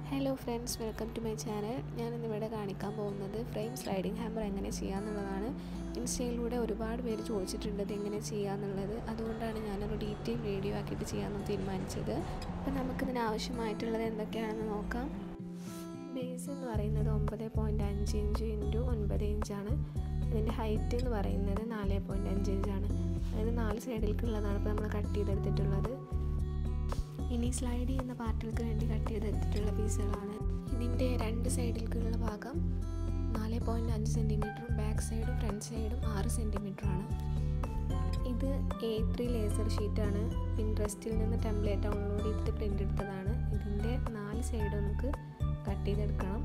Hello friends, welcome to my channel. ഞാനിന്നിവിടെ കാണിക്കാൻ പോകുന്നത് ഫ്രെയിം സ്ലൈഡിങ് ഹാമർ എങ്ങനെ ചെയ്യാമെന്നുള്ളതാണ്. ഇൻസ്റ്റയിലൂടെ ഒരുപാട് പേര് ചോദിച്ചിട്ടുണ്ട് ഇത് എങ്ങനെ ചെയ്യാമെന്നുള്ളത്. അതുകൊണ്ടാണ് ഞാനൊരു ഡീറ്റെയിൽ വീഡിയോ ആക്കിയിട്ട് ചെയ്യാമെന്ന് തീരുമാനിച്ചത്. അപ്പോൾ നമുക്കിതിന് ആവശ്യമായിട്ടുള്ളത് എന്തൊക്കെയാണെന്ന് നോക്കാം. ബേസ് എന്ന് പറയുന്നത് 9.5 ഇഞ്ച് ഇൻറ്റു 9 ഇഞ്ചാണ്. അതിൻ്റെ ഹൈറ്റ് എന്ന് പറയുന്നത് 4.5 ഇഞ്ചാണ്. അതായത് 4 സൈഡിലേക്കുള്ളതാണ് ഇപ്പോൾ നമ്മൾ കട്ട് ചെയ്തെടുത്തിട്ടുള്ളത്. ഇനി സ്ലൈഡ് ചെയ്യുന്ന പാർട്ടുകൾക്ക് വേണ്ടി കട്ട് ചെയ്തെടുത്തിട്ടുള്ള പീസുകളാണ്. ഇതിൻ്റെ 2 സൈഡിലേക്കുള്ള ഭാഗം 4.5 സെൻറ്റിമീറ്ററും ബാക്ക് സൈഡും ഫ്രണ്ട് സൈഡും 6 സെൻറ്റിമീറ്ററാണ്. ഇത് A3 ലേസർ ഷീറ്റാണ്. പിൻട്രസ്റ്റിൽ നിന്ന് ടെംപ്ലേറ്റ് ഡൗൺലോഡ് ചെയ്തിട്ട് പ്രിൻ്റ് എടുത്തതാണ്. ഇതിൻ്റെ 4 സൈഡ് നമുക്ക് കട്ട് ചെയ്തെടുക്കണം.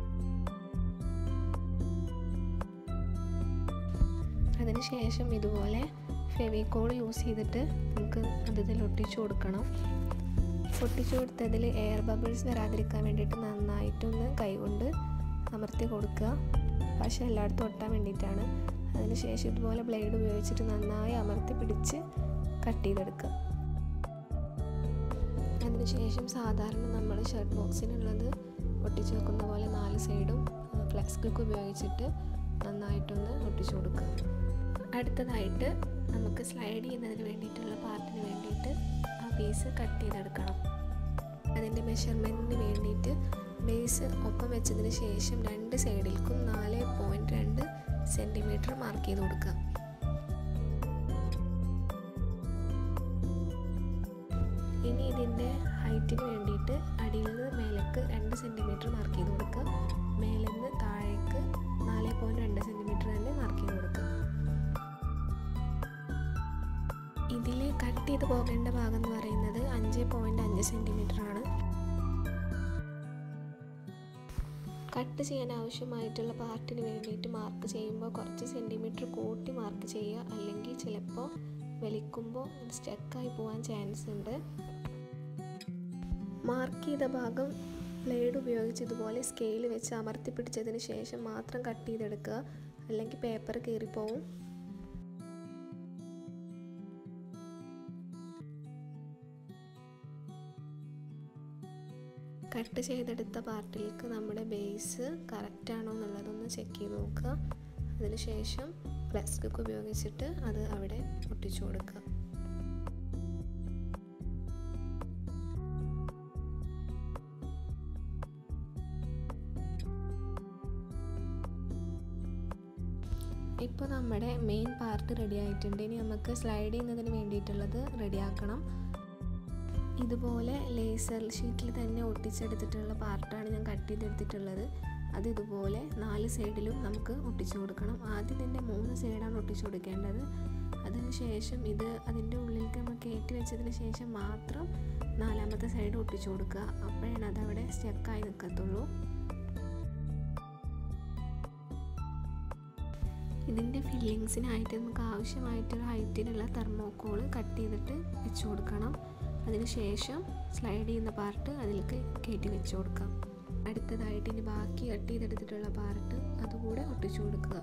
അതിനുശേഷം ഇതുപോലെ ഫെവിക്കോൾ യൂസ് ചെയ്തിട്ട് നമുക്ക് അതിൽ ഒട്ടിച്ചു കൊടുക്കണം. ഒട്ടിച്ചു കൊടുത്തതിൽ എയർ ബബിൾസ് വരാതിരിക്കാൻ വേണ്ടിയിട്ട് നന്നായിട്ടൊന്ന് കൈകൊണ്ട് അമർത്തി കൊടുക്കുക. പക്ഷേ എല്ലായിടത്തും ഒട്ടാൻ വേണ്ടിയിട്ടാണ്. അതിനുശേഷം ഇതുപോലെ ബ്ലേഡ് ഉപയോഗിച്ചിട്ട് നന്നായി അമർത്തി പിടിച്ച് കട്ട് ചെയ്തെടുക്കുക. അതിനുശേഷം സാധാരണ നമ്മൾ ഷർട്ട് ബോക്സിനുള്ളത് ഒട്ടിച്ചു വെക്കുന്ന പോലെ 4 സൈഡും ഫ്ലെക്സ് ക്ലിക്ക് ഉപയോഗിച്ചിട്ട് നന്നായിട്ടൊന്ന് ഒട്ടിച്ചു കൊടുക്കുക. അടുത്തതായിട്ട് നമുക്ക് സ്ലൈഡ് ചെയ്യുന്നതിന് വേണ്ടിയിട്ടുള്ള പാർട്ടിന് വേണ്ടിയിട്ട് ആ പീസ് കട്ട് ചെയ്തെടുക്കണം. അതിൻ്റെ മെഷർമെൻറ്റിന് വേണ്ടിയിട്ട് ബേസ് ഒപ്പം വെച്ചതിന് ശേഷം 2 സൈഡിലേക്കും 4.2 സെൻറ്റിമീറ്റർ മാർക്ക് ചെയ്ത് കൊടുക്കുക. ഇനി ഇതിൻ്റെ ഹൈറ്റിന് വേണ്ടിയിട്ട് അടിയിൽ നിന്ന് മേലേക്ക് 2 സെൻറ്റിമീറ്റർ മാർക്ക് ചെയ്ത് കൊടുക്കുക. മേലിൽ നിന്ന് താഴേക്ക് 4.2 സെൻറ്റിമീറ്റർ തന്നെ മാർക്ക് ചെയ്ത് കൊടുക്കുക. ഇതിൽ കട്ട് ചെയ്ത് പോകേണ്ട ഭാഗം എന്ന് പറയുന്നത് 5.5 സെൻറ്റിമീറ്റർ ആണ്. കട്ട് ചെയ്യാൻ ആവശ്യമായിട്ടുള്ള പാർട്ടിന് വേണ്ടിയിട്ട് മാർക്ക് ചെയ്യുമ്പോൾ കുറച്ച് സെൻറ്റിമീറ്റർ കൂട്ടി മാർക്ക് ചെയ്യുക. അല്ലെങ്കിൽ ചിലപ്പോൾ വലിക്കുമ്പോൾ സ്റ്റക്കായി പോകാൻ ചാൻസ് ഉണ്ട്. മാർക്ക് ചെയ്ത ഭാഗം ബ്ലേഡ് ഉപയോഗിച്ച് ഇതുപോലെ സ്കെയിൽ വെച്ച് അമർത്തി പിടിച്ചതിന് ശേഷം മാത്രം കട്ട് ചെയ്തെടുക്കുക. അല്ലെങ്കിൽ പേപ്പർ കീറിപ്പോവും. കട്ട് ചെയ്തെടുത്ത പാർട്ടിലേക്ക് നമ്മുടെ ബേസ് കറക്റ്റാണോ എന്നുള്ളതൊന്ന് ചെക്ക് ചെയ്ത് നോക്കുക. അതിനുശേഷം ഫ്ലെക്സ് ക്ലിക്ക് ഉപയോഗിച്ചിട്ട് അത് അവിടെ ഒട്ടിച്ചു കൊടുക്കുക. ഇപ്പോൾ നമ്മുടെ മെയിൻ പാർട്ട് റെഡി ആയിട്ടുണ്ട്. ഇനി നമുക്ക് സ്ലൈഡ് ചെയ്യുന്നതിന് വേണ്ടിയിട്ടുള്ളത് റെഡിയാക്കണം. ഇതുപോലെ ലേസർ ഷീറ്റിൽ തന്നെ ഒട്ടിച്ചെടുത്തിട്ടുള്ള പാർട്ടാണ് ഞാൻ കട്ട് ചെയ്തെടുത്തിട്ടുള്ളത്. അത് ഇതുപോലെ 4 സൈഡിലും നമുക്ക് ഒട്ടിച്ചു കൊടുക്കണം. ആദ്യം തന്നെ 3 സൈഡാണ് ഒട്ടിച്ചു കൊടുക്കേണ്ടത്. അതിനുശേഷം ഇത് അതിൻ്റെ ഉള്ളിലേക്ക് നമ്മൾ കയറ്റി വെച്ചതിന് ശേഷം മാത്രം 4ാമത്തെ സൈഡ് ഒട്ടിച്ചു കൊടുക്കുക. അപ്പോഴാണ് അതവിടെ സ്റ്റക്കായി നിൽക്കത്തുള്ളൂ. ഇതിൻ്റെ ഫില്ലിങ്സിനായിട്ട് നമുക്ക് ആവശ്യമായിട്ടുള്ള ഹൈറ്റിനുള്ള തെർമോക്കോൾ കട്ട് ചെയ്തിട്ട് വെച്ച് കൊടുക്കണം. അതിനുശേഷം സ്ലൈഡ് ചെയ്യുന്ന പാർട്ട് അതിലേക്ക് കയറ്റി വെച്ച് കൊടുക്കാം. അടുത്തതായിട്ട് ഇനി ബാക്കി കട്ട് ചെയ്തെടുത്തിട്ടുള്ള പാർട്ട് അതുകൂടെ ഒട്ടിച്ചു കൊടുക്കുക.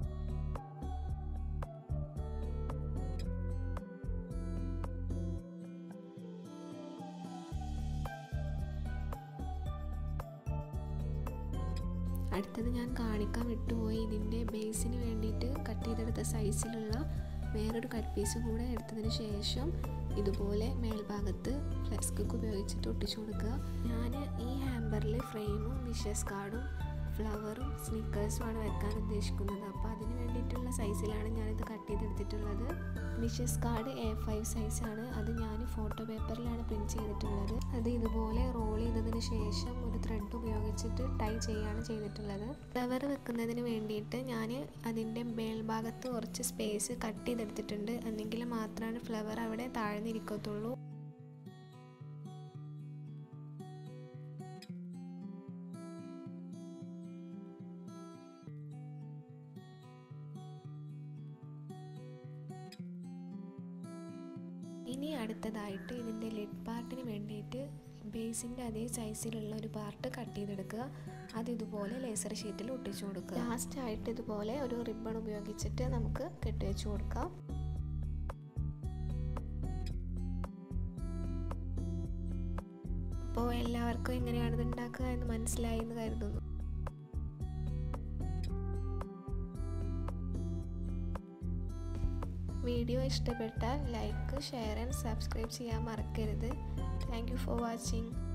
അടുത്തത് ഞാൻ കാണിക്കാൻ വിട്ടുപോയി. ഇതിൻ്റെ ബേസിന് വേണ്ടിയിട്ട് കട്ട് ചെയ്തെടുത്ത സൈസിലുള്ള വേറൊരു കട്ട് പീസ് കൂടെ എടുത്തതിന് ശേഷം ഇതുപോലെ മേൽഭാഗത്ത് ഫ്ലെക്സ് ക്ലിക്ക് ഉപയോഗിച്ചിട്ട് ഒട്ടിച്ചു കൊടുക്കുക. ഞാൻ ഈ ഹാമ്പറിൽ ഫ്രെയിമും വിഷസ് കാർഡും ഫ്ലവറും സ്നിക്കേഴ്സുമാണ് വെക്കാൻ ഉദ്ദേശിക്കുന്നത്. അപ്പോൾ അതിന് വേണ്ടിയിട്ടുള്ള സൈസിലാണ് ഞാനിത് കട്ട് ചെയ്തെടുത്തിട്ടുള്ളത്. വിഷസ് കാർഡ് A5 സൈസാണ്. അത് ഞാൻ ഫോട്ടോ പേപ്പറിലാണ് പ്രിൻറ്റ് ചെയ്തിട്ടുള്ളത്. അത് ഇതുപോലെ റോൾ ചെയ്തതിന് ശേഷം ഒരു ത്രെഡ് ഉപയോഗിച്ചിട്ട് ടൈ ചെയ്യാണ് ചെയ്തിട്ടുള്ളത്. ഫ്ലവർ വെക്കുന്നതിന് വേണ്ടിയിട്ട് ഞാൻ അതിൻ്റെ മേൽഭാഗത്ത് കുറച്ച് സ്പേസ് കട്ട് ചെയ്തെടുത്തിട്ടുണ്ട്. എന്നെങ്കിൽ മാത്രമാണ് ഫ്ലവർ അവിടെ താഴ്ന്നിരിക്കത്തുള്ളൂ. ഇനി അടുത്തതായിട്ട് ഇതിൻ്റെ ലിഡ് പാർട്ടിന് വേണ്ടിയിട്ട് ബേസിൻ്റെ അതേ സൈസിലുള്ള ഒരു പാർട്ട് കട്ട് ചെയ്തെടുക്കുക. അത് ഇതുപോലെ ലേസർ ഷീറ്റിൽ ഒട്ടിച്ചു കൊടുക്കുക. ലാസ്റ്റായിട്ട് ഇതുപോലെ ഒരു റിബൺ ഉപയോഗിച്ചിട്ട് നമുക്ക് കെട്ടിവെച്ച് കൊടുക്കാം. അപ്പോൾ എല്ലാവർക്കും എങ്ങനെയാണ് ഇത് ഉണ്ടാക്കുക എന്ന് മനസ്സിലായി എന്ന് കരുതുന്നു. വീഡിയോ ഇഷ്ടപ്പെട്ടാൽ ലൈക്ക്, ഷെയർ ആൻഡ് സബ്സ്ക്രൈബ് ചെയ്യാൻ മറക്കരുത്. Thank you for watching.